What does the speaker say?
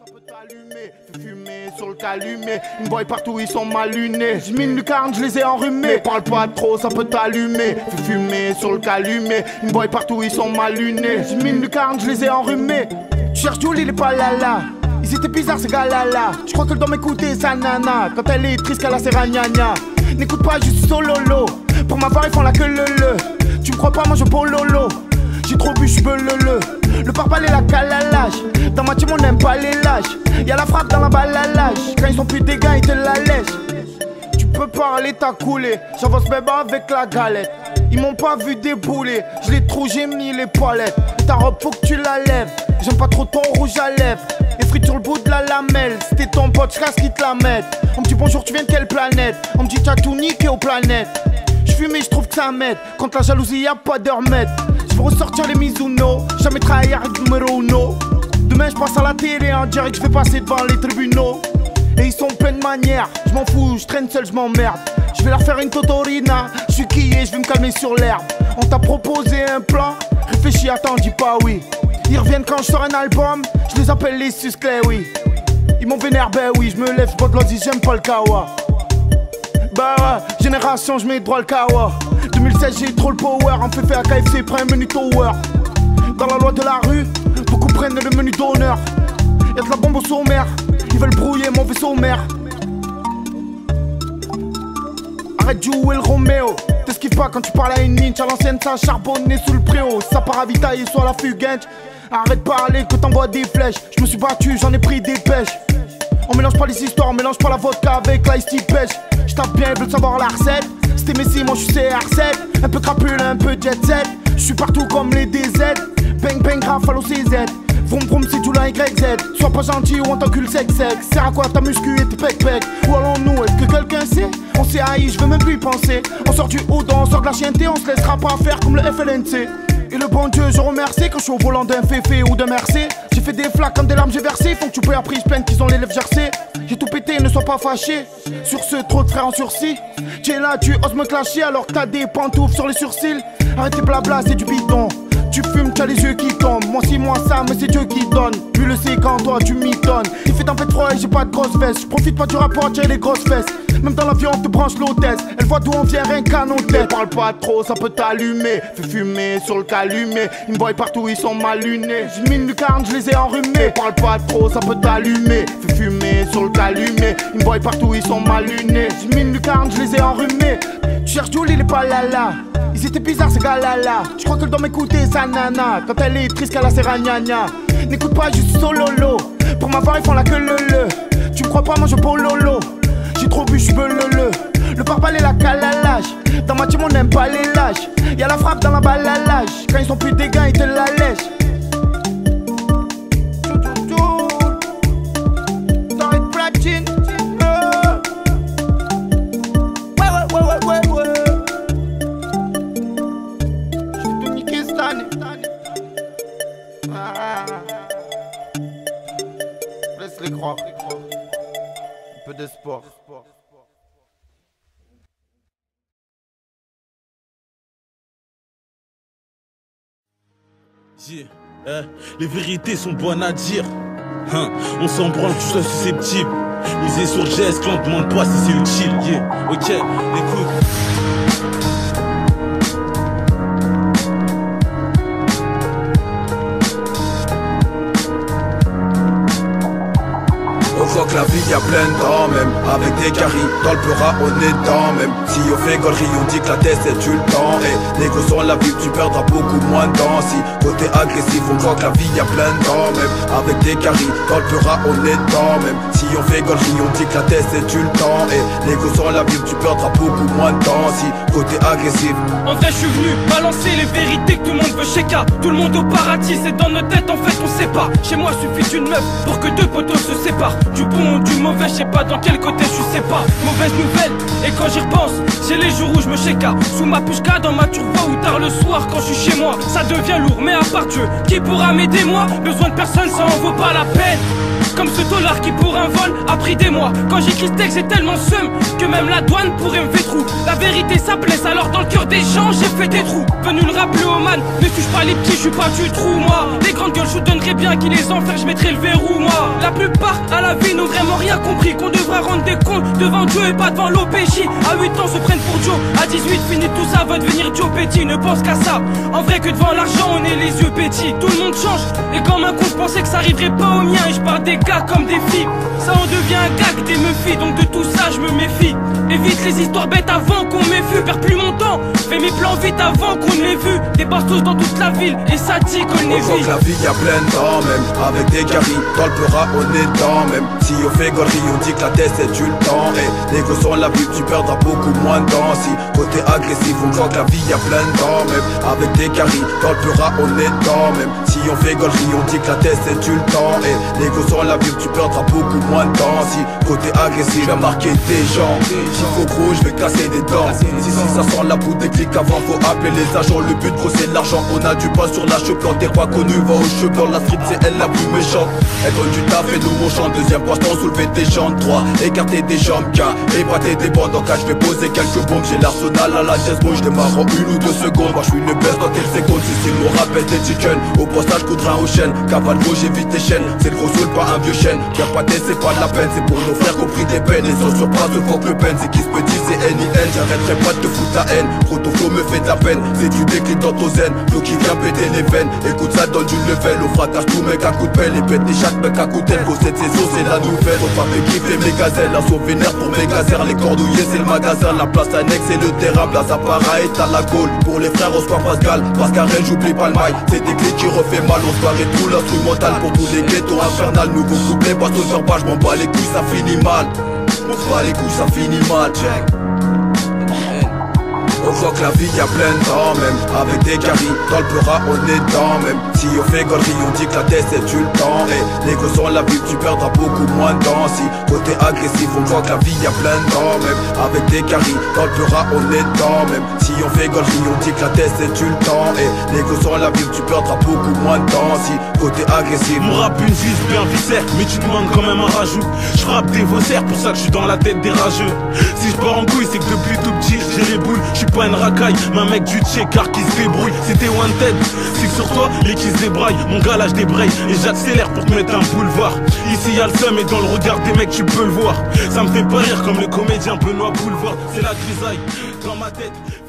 ça peut t'allumer. Fais fumer sur le calumet. Ils me voient partout, ils sont mal lunés. J'mine lucarne, je les ai enrhumés. Parle pas trop, ça peut t'allumer. Fais fumer sur le calumet. Ils me voient partout, ils sont mal lunés. J'mine lucarne, je les ai enrhumés. Tu cherches Jules, il est pas là. Ils étaient bizarres ces gars-là. Je crois qu'elle doit m'écouter sa nana. Quand elle est triste, qu'elle a ses ragnagnas. N'écoute pas, juste sololo. Pour ma part, ils font la queue le. Tu me crois pas, moi je pololo. J'ai trop bu, je peux le pare-balai et la calalage. Dans ma team on n'aime pas les lâches. Y'a la frappe dans la balalage. Quand ils sont plus des gars, ils te la lèchent. Tu peux parler, t'as coulé. J'avance même avec la galette. Ils m'ont pas vu débouler. Je l'ai trop, j'ai mis les palettes. Ta robe faut que tu la lèves. J'aime pas trop ton rouge à lèvres. Et frites sur le bout de la lamelle. C'était ton pote, j'casse qui te la mette. On me dit bonjour, tu viens de quelle planète? On me dit t'as tout niqué aux planètes. J'fume et j'trouve que ça m'aide. Contre la jalousie y'a pas de remède. J'veux ressortir les Mizuno. Jamais travailler avec numéro uno. Demain j'passe à la télé en direct, j'vais passer devant les tribunaux. Et ils sont pleins de manières. J'm'en fous, j'traîne seul, j'm'emmerde. J'vais leur faire une totorina. J'suis quillé, j'vais me calmer sur l'herbe. On t'a proposé un plan. Réfléchis, attends, dis pas oui. Ils reviennent quand je sors un album. Je les appelle les susclés, oui. Ils m'ont vénère, ben oui. J'me lève, j'bois de l'Audi, j'aime pas le kawa. Bah ouais, génération, j'mets droit le kawa. 2016, j'ai trop le power. On fait faire à KFC, prends un menu tower. Dans la loi de la rue, beaucoup prennent le menu d'honneur. Y'a de la bombe au sommaire. Ils veulent brouiller mon vaisseau mère. Arrête de jouer le Roméo. T'esquives pas quand tu parles à une ninja. À l'ancienne ça charbonné sous le préau. Ça part ravitailler soit la fuguette. Arrête de parler que t'envoies des flèches. Je me suis battu, j'en ai pris des pêches. On mélange pas les histoires, on mélange pas la vodka avec l'ice tea pêche. J'tape bien, ils veulent savoir la recette. C'était Messi, moi j'suis CR7. Un peu crapule, un peu jet set. J'suis partout comme les DZ. Bang bang rafale au CZ. Vroom vroom c'est tout la YZ. Sois pas gentil ou on t'encule sec. Sert à quoi ta muscu et tes pec pec? Où allons-nous? Est-ce que quelqu'un sait? On s'est haï, je veux même plus y penser. On sort du haut, on sort de la chienté. On se laissera pas faire comme le FLNC. Et le bon Dieu je remercie quand je suis au volant d'un féfé ou d'un Mercé. J'ai fait des flaques comme des larmes j'ai versé. Faut que tu payes après, je plains qu'ils ont les lèvres gercées. J'ai tout pété, ne sois pas fâché. Sur ce, trop de frères en sursis. Tiens là, tu oses me clasher alors que t'as des pantoufles sur les sourcils. Arrête tes blabla, c'est du bidon. Tu fumes, t'as les yeux qui tombent. Moi si moi ça, mais c'est Dieu qui donne. Lui le sait quand toi tu m'étonnes. Il fait un peu froid et j'ai pas de grosses fesses. J'profite pas du rapport, j'ai les grosses fesses. Même dans l'avion on te branche l'hôtesse. Elle voit d'où on vient, rien qu'à nos têtes. Parle pas trop, ça peut t'allumer. Fais fumer sur le calumet. Ils me voient partout, ils sont mal lunés. J'mine lucarne, je les ai enrhumés. Parle pas trop, ça peut t'allumer. Fais fumer sur le calumet. Ils me voient partout, ils sont mal lunés. J'mine lucarne, je les ai enrhumés. Tu cherches Jules, il est pas là. Ils étaient bizarres ces gars-là. Je crois qu'elle doit m'écouter sa nana. Quand elle est triste, qu'elle a ses ragnagnas. N'écoute pas, juste sololo. Pour ma part, ils font la queue le. Tu me crois pas, moi je pololo. J'ai trop bu, je veux le pare-balai et la calalage. Dans ma team on n'aime pas les lâches. Y'a la frappe dans la balalage. Quand ils sont plus des gars, ils te la lèchent. T'arrêtes platine. Ouais. J'vais te niquer cette année. Laisse les croire. Un peu d'espoir. Les vérités sont bonnes à dire. On s'en branle, tu sois susceptible. Miser sur le geste, qu'on demande pas si c'est utile. Ok, écoute. On voit que la vie y'a plein de temps même. Avec des caries, dans le peur on est dedans même. Si on fait gaulerie on dit que la tête c'est du temps. Et négociant la vie tu perdras beaucoup moins de temps. Si côté agressif on voit que la vie y'a plein de temps même. Avec des caries, dans le peur on est dedans même. Si on fait gaulerie on dit que la tête c'est du temps. Et négociant la vie tu perdras beaucoup moins de temps. Si côté agressif. En vrai je suis venu balancer les vérités que tout le monde veut chéka. Tout le monde au paradis c'est dans nos têtes en fait on sait pas. Chez moi suffit d'une meuf pour que deux poteaux se séparent. Du bon ou du mauvais, je sais pas dans quel côté je sais pas. Mauvaise nouvelle, et quand j'y repense, j'ai les jours où je me chéka. Sous ma pushka, dans ma turbo ou tard le soir quand je suis chez moi. Ça devient lourd, mais à part Dieu, qui pourra m'aider moi? Besoin de personne, ça en vaut pas la peine. Comme ce dollar qui pour un vol a pris des mois. Quand j'écris ce texte j'ai tellement seum que même la douane pourrait me faire trou. La vérité ça blesse, alors dans le cœur des gens j'ai fait des trous. Venu le rappeler au man, ne touche pas les petits, je suis pas du trou moi. Les grandes gueules je vous donnerais bien qui les enferme, je mettrais le verrou moi. La plupart à la vie n'ont vraiment rien compris, qu'on devrait rendre des comptes devant Dieu et pas devant l'OPJ. À 8 ans se prennent pour Joe, à 18 finit tout ça, va devenir Joe Petit, ne pense qu'à ça. En vrai que devant l'argent on est les yeux petits. Tout le monde change, et comme un con je pensais que ça arriverait pas au mien. Et je parle des gars comme des filles, ça en devient un gag des meufs. Donc de tout ça je me méfie. Évite les histoires bêtes avant qu'on m'ait vu. Perds plus mon temps, fais mes plans vite avant qu'on ne l'ait vu. Des bastos dans toute la ville, et ça dit qu'on est vite. La vie y'a plein de temps même, avec des caries. Dans le pleura on est dedans même. Si on fait gaulerie on dit que la tête c'est du temps. Et les gosses ont la vie, tu perdras beaucoup moins de temps. Si côté agressif on croit que la vie y'a plein de temps même, avec des caries. Dans le pleura on est dedans même. Si on fait gaulerie on dit que la tête c'est du temps. Et les gosses ont la vie, tu perdras beaucoup moins de temps. Si côté agressif je vais marquer des gens. S'il faut gros je vais casser des dents. Si ça sent la bout des clics avant faut appeler les agents. Le but gros c'est de l'argent, on a du pain sur la cheveux. Quand t'es pas connu va au cheveux. La street c'est elle la plus méchante. Elle donne du taf et nous on chante. Deuxième poisson soulever des jambes. 3 écarter des jambes. 4 épater des bandes. En cas je vais poser quelques bombes. J'ai l'arsenal à la chaise. Moi je démarre en 1 ou 2 secondes. Moi je suis le best dans quelle seconde. Si c'est mon rappel des chicken. Au passage coup de rein aux chaînes. Cavale gros j'évite les chaînes. C'est le gros soul pas un vieux chêne. Viens pas c'est pas de la peine. C'est pour nos frères qu'on pris des peines. Et sans surprise de fuck le pen. C'est qui se petit c'est N.I.N. J'arrêterai pas de te foutre ta haine. Trop ton flow me fait de la peine. C'est du déclic dans ton zen. Flow qui vient péter les veines. Écoute ça donne du level. On fracasse tout mec à coup de pelle. Et pète les chaque mec à coup de tête. Gros cette saison c'est la nouvelle. Faut pas fait kiffer mes gazelles. Un saut vénère pour mes gazères. Les cordouillers c'est le magasin. La place annexe c'est le terrain. Place à para est à la Gaule. Pour les frères on se croit Pascal. Pascarel j'oublie pas le mail. C'est des clés qui refait mal. On se barre tout l'instrumental. Pour tous les ghettos infernal. Nouveau couplet passe au verbal. J'm'en bats les couilles ça finit mal. On se bat les couilles ça finit mal. Check. On voit que la vie y'a plein de temps même, avec des caries. Dans le pleura on est dedans même. Si on fait gaulerie on dit que la tête c'est du temps. Et les gosses ont la vie, tu perdras beaucoup moins de temps. Si côté agressif on voit que la vie y'a plein de temps même, avec des caries. Dans le pleura on est dedans même. Si on fait gaulerie on dit que la tête c'est du temps. Et les gosses ont la vie, tu perdras beaucoup moins de temps. Si côté agressif. Mon rap une vis bien viscère, mais tu demandes quand même un rajout. Je frappe des vaussaires, pour ça que je suis dans la tête des rageux. Si je pars en couille c'est que depuis tout petit j'ai les boules. Je suis pas une racaille, mais un mec du checkard qui se débrouille. C'était wanted, c'est que sur toi les qui se débraillent. Mon gars là je débraye et j'accélère pour te mettre un boulevard. Ici y'a le seum et dans le regard des mecs tu peux le voir. Ça me fait pas rire comme le comédien Benoît Boulevard. C'est la grisaille dans ma tête.